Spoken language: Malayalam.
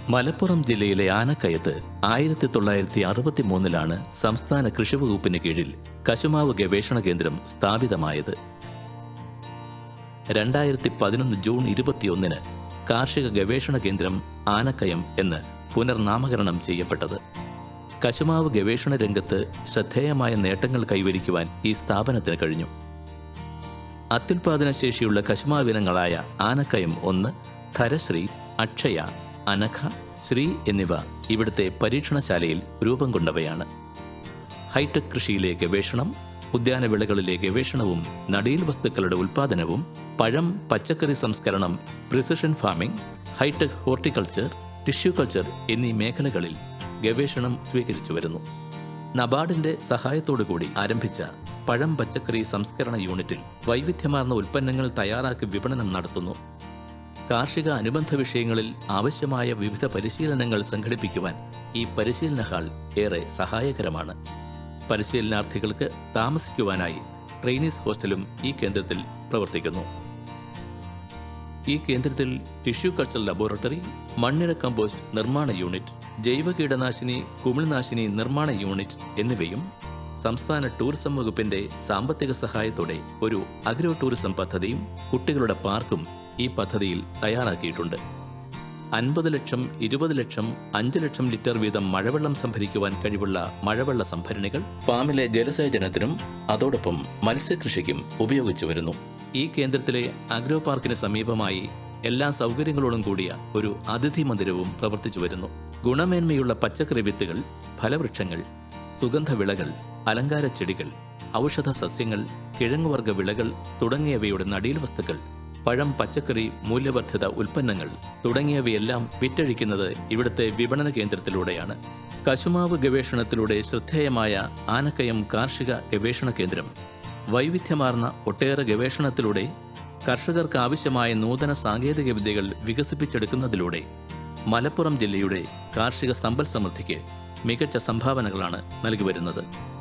മലപ്പുറം ജില്ലയിലെ ആനക്കയത്ത് 1963 സംസ്ഥാന കൃഷി വകുപ്പിന് കീഴിൽ കശുമാവ് ഗവേഷണ കേന്ദ്രം സ്ഥാപിതമായത്. 2011 ജൂൺ 21 കാർഷിക ഗവേഷണ കേന്ദ്രം ആനക്കയം എന്ന് പുനർനാമകരണം ചെയ്യപ്പെട്ടത്. കശുമാവ് ഗവേഷണ രംഗത്ത് ശ്രദ്ധേയമായ നേട്ടങ്ങൾ കൈവരിക്കുവാൻ ഈ സ്ഥാപനത്തിന് കഴിഞ്ഞു. അത്യുൽപാദന ശേഷിയുള്ള കശുമാവിനങ്ങളായ ആനക്കയം 1, ധരശ്രീ, അക്ഷയ, അനഘ, ശ്രീ എന്നിവ ഇവിടുത്തെ പരീക്ഷണശാലയിൽ രൂപം കൊണ്ടവയാണ്. ഹൈടെക് കൃഷിയിലെ ഗവേഷണം, ഉദ്യാനവിളകളിലെ ഗവേഷണവും നടീൽ വസ്തുക്കളുടെ ഉൽപ്പാദനവും, പഴം പച്ചക്കറി സംസ്കരണം, precision farming, hitech horticulture, tissue culture എന്നീ മേഖലകളിൽ ഗവേഷണം സ്വീകരിച്ചു വരുന്നു. നബാർഡിന്റെ സഹായത്തോടുകൂടി ആരംഭിച്ച പഴം പച്ചക്കറി സംസ്കരണ യൂണിറ്റിൽ വൈവിധ്യമാർന്ന ഉൽപ്പന്നങ്ങൾ തയ്യാറാക്കി വിപണനം നടത്തുന്നു. കാർഷിക അനുബന്ധ വിഷയങ്ങളിൽ ആവശ്യമായ വിവിധ പരിശീലനങ്ങൾ സംഘടിപ്പിക്കുവാൻ ഈ പരിശീലന ഹാൾ ഏറെ സഹായകരമാണ്. പരിശീലനാർത്ഥികൾക്ക് താമസിക്കുവാനായി ട്രെയിനീസ് ഹോസ്റ്റലും ഈ കേന്ദ്രത്തിൽ പ്രവർത്തിക്കുന്നു. ഈ കേന്ദ്രത്തിൽ ടിഷ്യൂ കൾച്ചർ ലബോറട്ടറി, മണ്ണിര കമ്പോസ്റ്റ് നിർമ്മാണ യൂണിറ്റ്, ജൈവ കീടനാശിനി കുമിൾനാശിനി നിർമ്മാണ യൂണിറ്റ് എന്നിവയും സംസ്ഥാന ടൂറിസം വകുപ്പിന്റെ സാമ്പത്തിക സഹായത്തോടെ ഒരു അഗ്രോ ടൂറിസം പദ്ധതിയും കുട്ടികളുടെ പാർക്കും ഈ പദ്ധതിയിൽ തയ്യാറാക്കിയിട്ടുണ്ട്. 50 ലക്ഷം, 20 ലക്ഷം, 5 ലക്ഷം ലിറ്റർ വീതം മഴവെള്ളം സംഭരിക്കുവാൻ കഴിവുള്ള മഴവെള്ള സംഭരണികൾ ഫാമിലെ ജലസേചനത്തിനും അതോടൊപ്പം മത്സ്യകൃഷിക്കും ഉപയോഗിച്ചു വരുന്നു. ഈ കേന്ദ്രത്തിലെ അഗ്രോ പാർക്കിന് സമീപമായി എല്ലാ സൗകര്യങ്ങളോടും കൂടിയ ഒരു അതിഥി മന്ദിരവും പ്രവർത്തിച്ചു വരുന്നു. ഗുണമേന്മയുള്ള പച്ചക്കറി വിത്തുകൾ, ഫലവൃക്ഷങ്ങൾ, സുഗന്ധവിളകൾ, അലങ്കാര ചെടികൾ, ഔഷധ സസ്യങ്ങൾ, കിഴങ്ങുവർഗ വിളകൾ തുടങ്ങിയവയുടെ നടീൽ വസ്തുക്കൾ, പഴം പച്ചക്കറി മൂല്യവർദ്ധിത ഉൽപ്പന്നങ്ങൾ തുടങ്ങിയവയെല്ലാം വിറ്റഴിക്കുന്നത് ഇവിടുത്തെ വിപണന കേന്ദ്രത്തിലൂടെയാണ്. കശുമാവ് ഗവേഷണത്തിലൂടെ ശ്രദ്ധേയമായ ആനക്കയം കാർഷിക ഗവേഷണ കേന്ദ്രം വൈവിധ്യമാർന്ന ഒട്ടേറെ ഗവേഷണത്തിലൂടെ കർഷകർക്ക് ആവശ്യമായ നൂതന സാങ്കേതിക വിദ്യകൾ വികസിപ്പിച്ചെടുക്കുന്നതിലൂടെ മലപ്പുറം ജില്ലയുടെ കാർഷിക സമ്പൽ സമൃദ്ധിക്ക് മികച്ച സംഭാവനകളാണ് നൽകി വരുന്നത്.